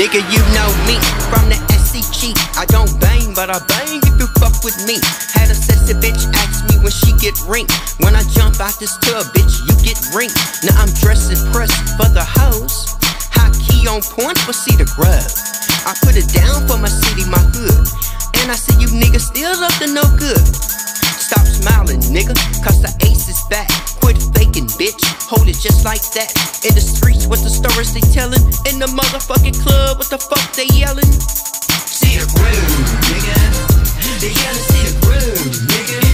Nigga, you know me from the SCG. I don't bang, but I bang if you fuck with me. Had a sexy bitch ask me when she get ring. When I jump out this tub, bitch, you get ring. Now I'm dressed and pressed for the hoes. High key on point for Cedar Groove. I put it down for my city, my hood. And I see you niggas still up to no good. Stop smiling, nigga, cause the ace is back. Quit faking, bitch, hold it just like that. In the streets, what the stories they telling? In the motherfucking club, what the fuck they yelling? Cedar Groove, nigga. They yelling Cedar Groove, nigga.